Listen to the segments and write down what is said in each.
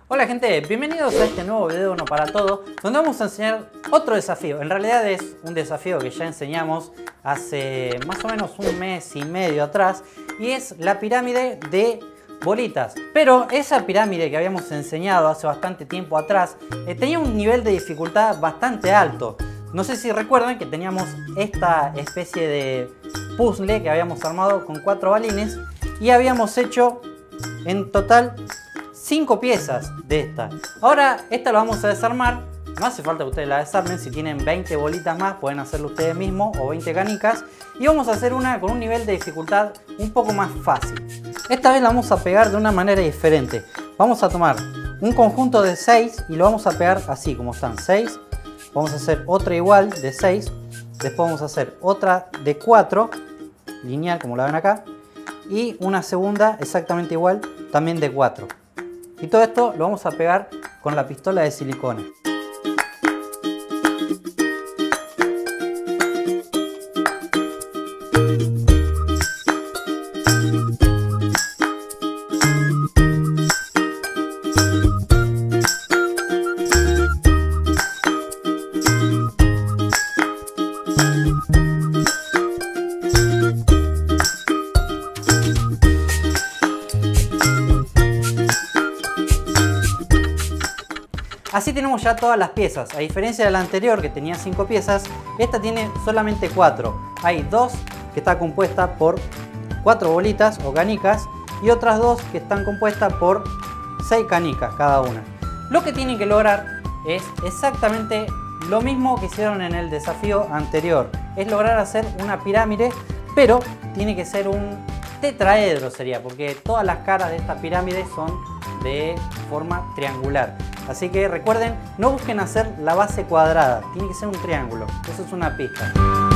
Hola gente, bienvenidos a este nuevo video Uno para Todo, donde vamos a enseñar otro desafío. En realidad es un desafío que ya enseñamos hace más o menos un mes y medio atrás, y es la pirámide de bolitas. Pero esa pirámide que habíamos enseñado hace bastante tiempo atrás tenía un nivel de dificultad bastante alto. No sé si recuerdan que teníamos esta especie de puzzle que habíamos armado con 4 balines y habíamos hecho en total 5 piezas de esta. Ahora esta la vamos a desarmar. No hace falta que ustedes la desarmen. Si tienen 20 bolitas más pueden hacerlo ustedes mismos, o 20 canicas. Y vamos a hacer una con un nivel de dificultad un poco más fácil. Esta vez la vamos a pegar de una manera diferente. Vamos a tomar un conjunto de 6 y lo vamos a pegar así como están. 6. Vamos a hacer otra igual de 6. Después vamos a hacer otra de 4. Lineal como la ven acá. Y una segunda exactamente igual también de 4. Y todo esto lo vamos a pegar con la pistola de silicona. Así tenemos ya todas las piezas. A diferencia de la anterior que tenía 5 piezas, esta tiene solamente 4. Hay 2 que está compuesta por 4 bolitas o canicas y otras 2 que están compuestas por 6 canicas cada una. Lo que tienen que lograr es exactamente lo mismo que hicieron en el desafío anterior. Es lograr hacer una pirámide, pero tiene que ser un tetraedro sería, porque todas las caras de esta pirámide son de forma triangular. Así que recuerden, no busquen hacer la base cuadrada, tiene que ser un triángulo. Eso es una pista.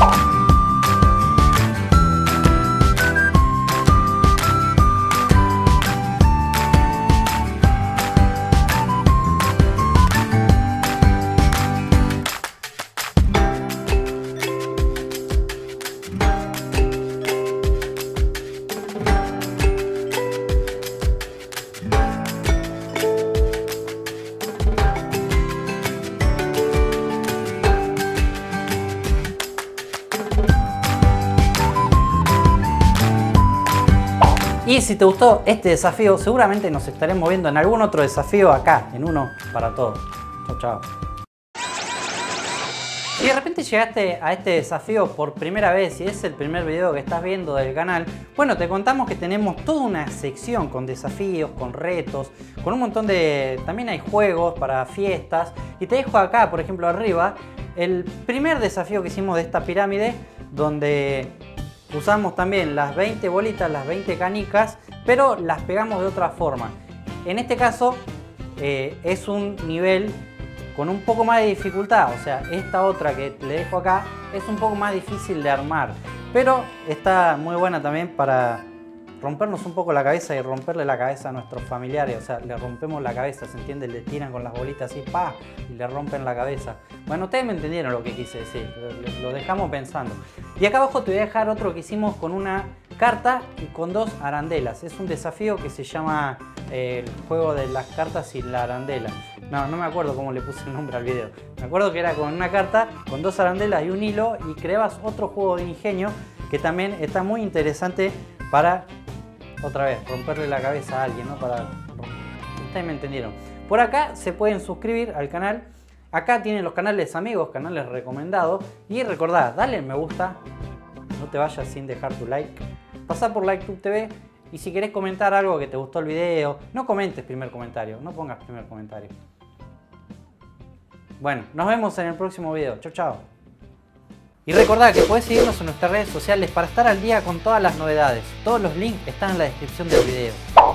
Y si te gustó este desafío, seguramente nos estaremos viendo en algún otro desafío acá, en Uno para Todo. Chao, chao. Si de repente llegaste a este desafío por primera vez y es el primer video que estás viendo del canal, bueno, te contamos que tenemos toda una sección con desafíos, con retos, con un montón de... También hay juegos para fiestas. Y te dejo acá, por ejemplo, arriba, el primer desafío que hicimos de esta pirámide, donde usamos también las 20 bolitas, las 20 canicas, pero las pegamos de otra forma. En este caso es un nivel con un poco más de dificultad, o sea, esta otra que le dejo acá es un poco más difícil de armar, pero está muy buena también para rompernos un poco la cabeza y romperle la cabeza a nuestros familiares. O sea, le rompemos la cabeza, ¿se entiende? Le tiran con las bolitas así, ¡pa! Y le rompen la cabeza. Bueno, ustedes me entendieron lo que quise decir, lo dejamos pensando. Y acá abajo te voy a dejar otro que hicimos con una carta y con 2 arandelas. Es un desafío que se llama el juego de las cartas y la arandela. No me acuerdo cómo le puse el nombre al video. Me acuerdo que era con una carta, con 2 arandelas y un hilo, y creabas otro juego de ingenio que también está muy interesante para, otra vez, romperle la cabeza a alguien, ¿no? Ustedes me entendieron. Por acá se pueden suscribir al canal. Acá tienen los canales amigos, canales recomendados. Y recordá, dale me gusta. No te vayas sin dejar tu like. Pasá por LikeTube TV. Y si querés comentar algo que te gustó el video, no comentes primer comentario. No pongas primer comentario. Bueno, nos vemos en el próximo video. Chau, chau. Y recordá que podés seguirnos en nuestras redes sociales para estar al día con todas las novedades. Todos los links están en la descripción del video.